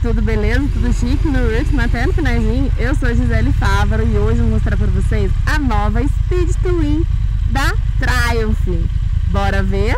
tudo beleza? Tudo chique no último, até no finalzinho. Eu sou a Gisele Fávaro e hoje eu vou mostrar pra vocês a nova Speed Twin da Triumph. Bora ver?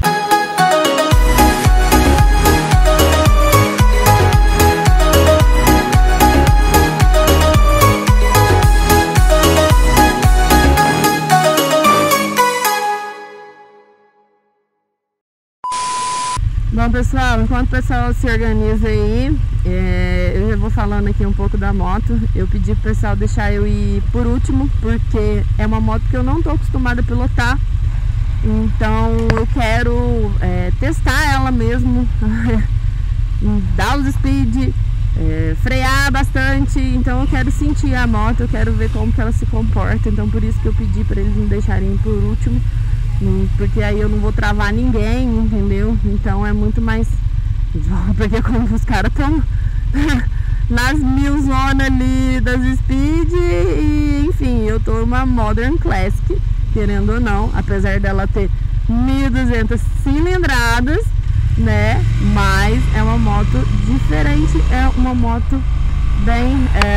Bom, pessoal, enquanto o pessoal se organiza aí, eu já vou falando aqui um pouco da moto. Eu pedi pro pessoal deixar eu ir por último, porque é uma moto que eu não tô acostumada a pilotar. Então eu quero testar ela mesmo, dar os speed, frear bastante. Então eu quero sentir a moto, eu quero ver como que ela se comporta. Então por isso que eu pedi para eles me deixarem ir por último, porque aí eu não vou travar ninguém, entendeu? Então é muito mais... Porque como os caras estão nas 1000 zonas ali das Speed e enfim, eu tô uma Modern Classic, querendo ou não, apesar dela ter 1200 cilindradas, né? Mas é uma moto diferente, é uma moto bem...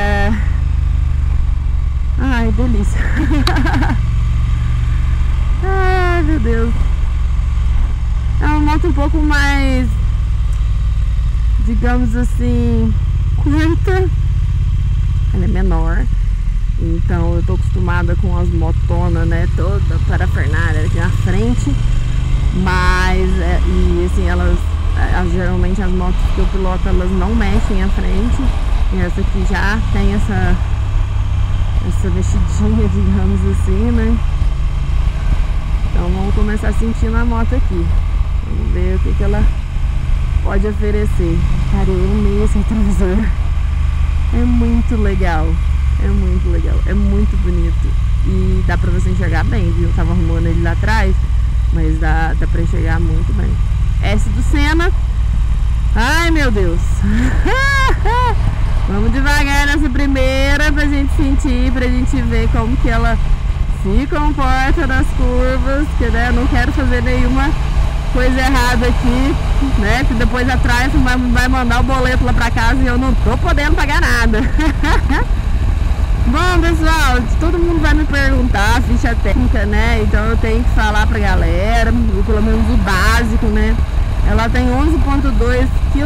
Ai, delícia! Ai, meu Deus. É uma moto um pouco mais, digamos assim, curta. Ela é menor. Então eu tô acostumada com as motonas, né? Toda parafernália aqui na frente. Mas, e assim, geralmente as motos que eu piloto, elas não mexem à frente. E essa aqui já tem essa mexidinha, digamos assim, né? Então vamos começar sentindo a moto aqui. Vamos ver o que ela pode oferecer. Cara, eu amei esse retrovisor. É muito legal. É muito legal. É muito bonito. E dá pra você enxergar bem, viu? Eu tava arrumando ele lá atrás, mas dá pra enxergar muito bem. S do Senna. Ai, meu Deus. Vamos devagar nessa primeira pra gente sentir, pra gente ver como que ela se comporta nas curvas, que né, eu não quero fazer nenhuma coisa errada aqui, né? Que depois a Triumph vai mandar o boleto lá pra casa e eu não tô podendo pagar nada. Bom, pessoal, todo mundo vai me perguntar a ficha técnica, né? Então eu tenho que falar pra galera, pelo menos o básico, né? Ela tem 11,2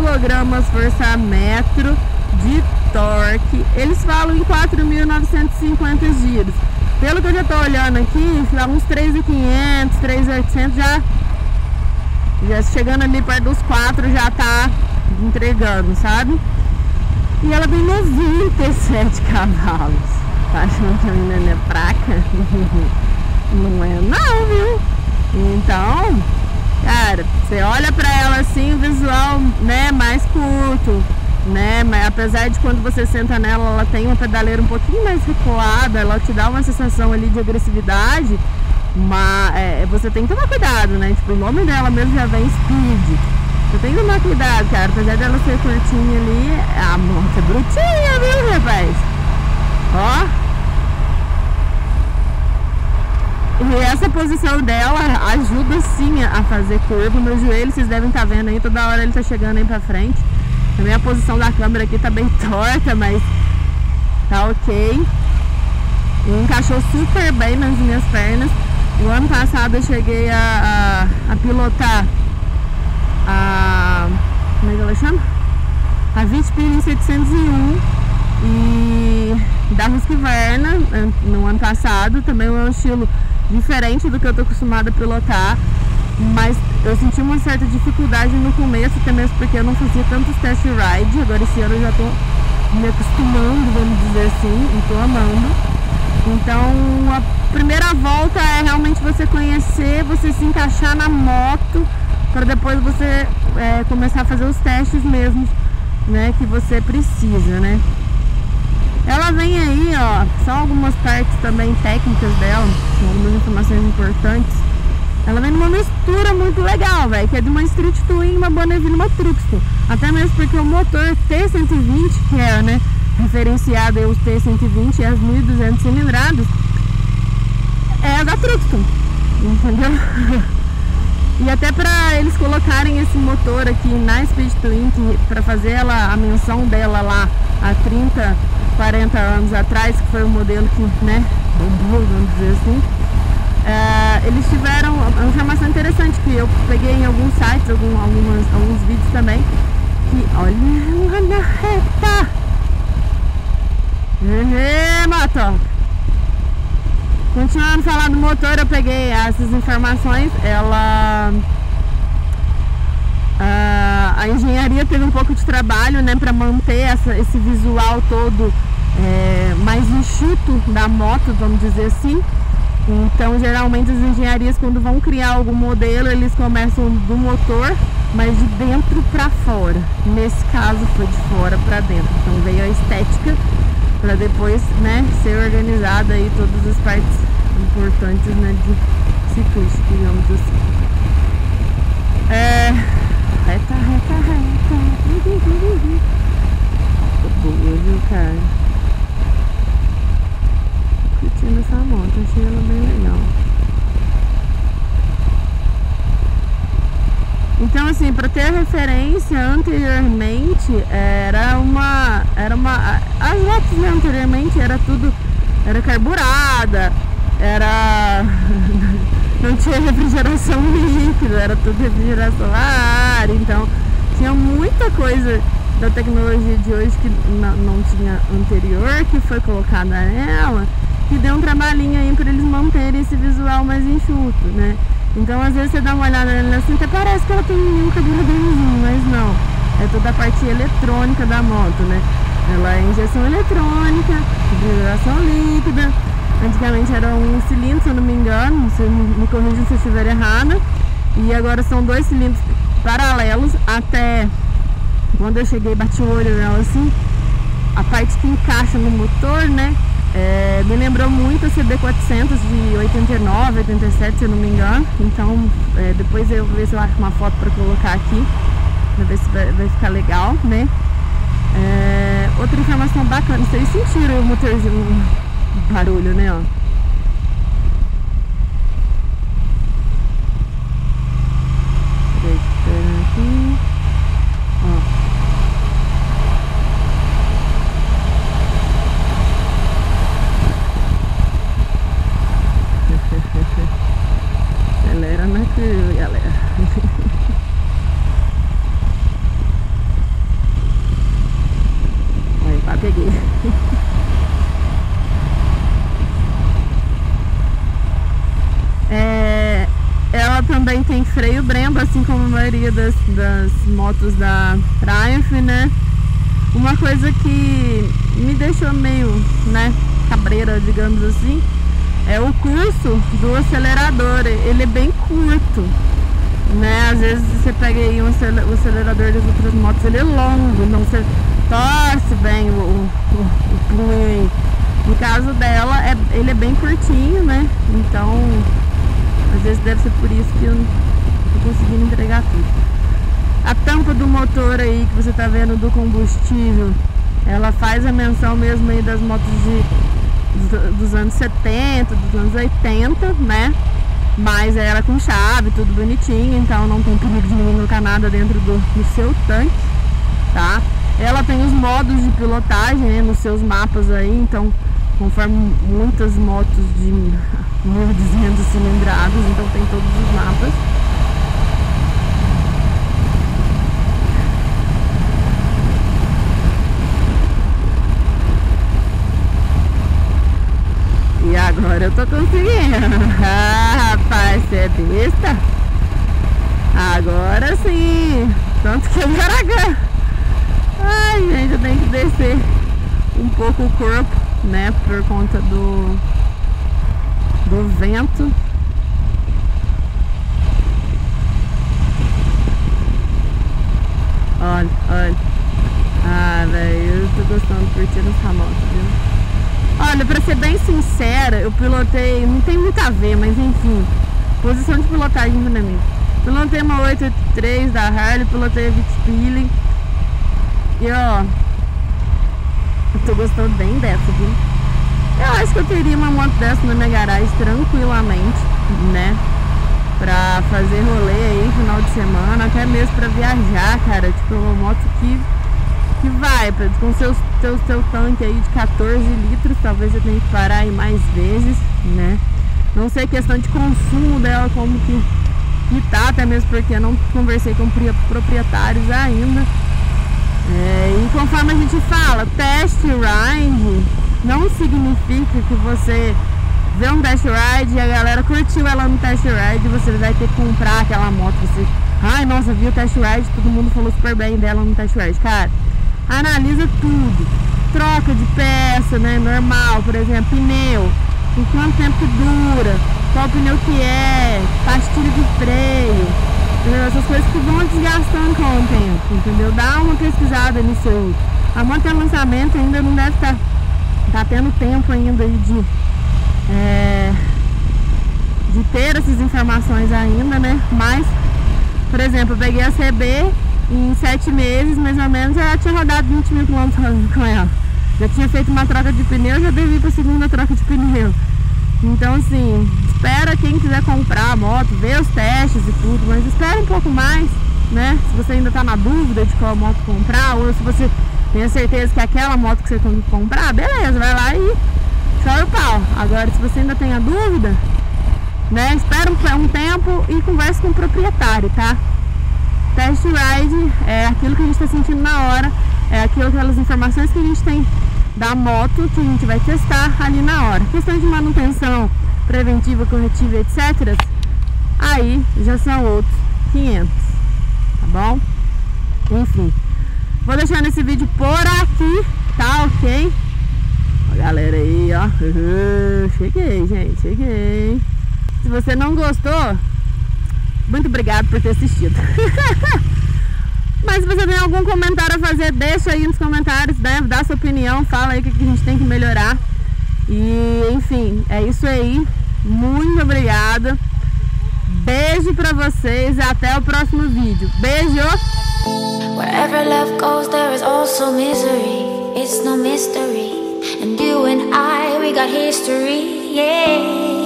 kgfm de torque. Eles falam em 4.950 giros. Pelo que eu já tô olhando aqui, dá uns 3.500, 3.800 já chegando ali perto dos 4 já tá entregando, sabe? E ela tem 97 cavalos. Tá achando que a menina é fraca? Não é não, viu? Então, cara, você olha pra ela assim, o visual, né, mais curto, né, mas apesar de quando você senta nela, ela tem uma pedaleira um pouquinho mais recuada, ela te dá uma sensação ali de agressividade, mas você tem que tomar cuidado, né, tipo, o nome dela mesmo já vem Speed, você tem que tomar cuidado, cara, apesar dela ser curtinha ali, a moto é brutinha, viu, rapaz? Ó, e essa posição dela ajuda sim a fazer curva. Meu joelho, vocês devem estar vendo aí, toda hora ele tá chegando aí pra frente. Também a posição da câmera aqui tá bem torta, mas tá ok. E encaixou super bem nas minhas pernas. O ano passado eu cheguei a pilotar como é que ela chama? A Vitspirin 701 e da Husqvarna no ano passado. Também é um estilo diferente do que eu tô acostumada a pilotar. Mas eu senti uma certa dificuldade no começo, até mesmo porque eu não fazia tantos test ride. Agora esse ano eu já tô me acostumando, vamos dizer assim, e tô amando. Então a primeira volta é realmente você conhecer, você se encaixar na moto, para depois você começar a fazer os testes mesmo, né, que você precisa, né. Ela vem aí, ó, só algumas partes também técnicas dela, algumas informações importantes. Ela vem numa mistura muito legal, velho, que é de uma Street Twin, uma Bonneville e uma Truxton. Até mesmo porque o motor T120, que é, né, referenciado aí os T120 e as 1200 cilindradas, é a da Truxton, entendeu? E até para eles colocarem esse motor aqui na Speed Twin, para fazer a menção dela lá há 30, 40 anos atrás, que foi o modelo que, né, bombou, vamos dizer assim. Eles tiveram uma informação interessante que eu peguei em alguns sites, alguns vídeos também, que olha na reta, moto. Continuando a falar do motor, eu peguei essas informações. A engenharia teve um pouco de trabalho, né, para manter esse visual todo mais enxuto da moto, vamos dizer assim. Então, geralmente as engenharias, quando vão criar algum modelo, eles começam do motor, mas de dentro para fora. Nesse caso foi de fora para dentro. Então veio a estética para depois, né, ser organizada aí todas as partes importantes, né, de ciclista, digamos assim. Reta. Boa, viu, cara? Tô curtindo essa moto, achei ela bem legal. Então, assim, para ter referência, anteriormente as motos, né, anteriormente era carburada, não tinha refrigeração líquida, era tudo refrigeração a ar. Então tinha muita coisa da tecnologia de hoje que não tinha anterior, que foi colocada nela, que deu um trabalhinho aí para eles manterem esse visual mais enxuto, né? Então às vezes você dá uma olhada nela assim, até parece que ela tem um carburadorzinho, mas não, é toda a parte eletrônica da moto, né? Ela é injeção eletrônica, refrigeração líquida. Antigamente era um cilindro, se eu não me engano, você me corrija se eu estiver errada. E agora são 2 cilindros paralelos. Até quando eu cheguei, bati o olho nela assim, a parte que encaixa no motor, né, me lembrou muito a CB400 de 89, 87, se eu não me engano. Então depois eu vou ver se eu acho uma foto para colocar aqui, para ver se vai ficar legal, né. Outra informação bacana, vocês sentiram o motorzinho, o barulho, né, ó. Aqui, ó. Acelera na curva, galera. Aí, pá, peguei. Ela também tem freio Brembo, assim como a maioria das motos da Triumph, né? Uma coisa que me deixou meio, né, cabreira, digamos assim, é o curso do acelerador. Ele é bem curto, né? Às vezes você pega aí o acelerador das outras motos, ele é longo, então você torce bem o punho aí. No caso dela, ele é bem curtinho, né? Então, às vezes deve ser por isso que eu não tô conseguindo entregar tudo. A tampa do motor aí que você tá vendo do combustível, ela faz a menção mesmo aí das motos dos anos 70, dos anos 80, né? Mas ela com chave, tudo bonitinho, então não tem perigo de ninguém colocar nada dentro do seu tanque, tá? Ela tem os modos de pilotagem, né, nos seus mapas aí, então conforme muitas motos de 1.200 cilindradas, então tem todos os mapas. E agora eu tô conseguindo. Ah, rapaz, você é besta? Agora sim. Tanto que agora... Ai, gente, eu tenho que descer um pouco o corpo, né, por conta do vento. Olha, olha. Ah, velho, eu tô gostando de curtir essa moto, viu? Olha, pra ser bem sincera, eu pilotei, não tem muito a ver, mas enfim, posição de pilotagem pra mim. Pilotei uma 883 da Harley, pilotei a Vitspilling. E ó, eu tô gostando bem dessa, viu? Eu acho que eu teria uma moto dessa na minha garagem tranquilamente, né? pra fazer rolê aí final de semana, até mesmo pra viajar, cara. Tipo, uma moto que vai, com seu tanque aí de 14 litros, talvez você tenha que parar aí mais vezes, né? Não sei questão de consumo dela, como que tá, até mesmo porque eu não conversei com proprietários ainda. E conforme a gente fala, test ride não significa que você vê um test ride e a galera curtiu ela no test ride, você vai ter que comprar aquela moto. Você, ai, nossa, vi o test ride, todo mundo falou super bem dela no test ride. Cara, analisa tudo, troca de peça, né, normal, por exemplo, pneu, em quanto tempo que dura, qual pneu que é, pastilha de freio, entendeu? Essas coisas que vão desgastando com o tempo, entendeu? Dá uma pesquisada nisso aí. A moto é lançamento, ainda não deve estar tendo tempo ainda aí de ter essas informações ainda, né? Mas, por exemplo, eu peguei a CB em 7 meses, mais ou menos, já tinha rodado 20 mil quilômetros com ela. Já tinha feito uma troca de pneu, já devi para a segunda troca de pneu. Então, assim, espera quem quiser comprar a moto, ver os testes e tudo, mas espera um pouco mais, né? Se você ainda está na dúvida de qual moto comprar, ou se você tem a certeza que é aquela moto que você tem que comprar, beleza, vai lá e chora o pau. Agora, se você ainda tem a dúvida, né, espera um tempo e converse com o proprietário, tá? Test ride é aquilo que a gente está sentindo na hora, é aquelas informações que a gente tem da moto que a gente vai testar ali na hora. Questão de manutenção preventiva, corretiva, etc. Aí já são outros 500, tá bom? Enfim, vou deixando esse vídeo por aqui, tá ok? Ó, galera aí, ó, cheguei, gente, cheguei. Se você não gostou, muito obrigado por ter assistido. Mas se você tem algum comentário a fazer, deixa aí nos comentários, né? Dá sua opinião, fala aí o que a gente tem que melhorar. E, enfim, é isso aí. Muito obrigada. Beijo pra vocês e até o próximo vídeo. Beijo! Wherever love goes, there is also misery. It's no mystery. And you and I, we got history, yeah.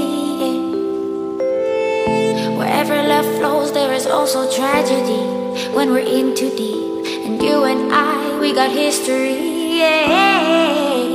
Wherever love flows, there is also tragedy. When we're in too deep, and you and I, we got history, yeah.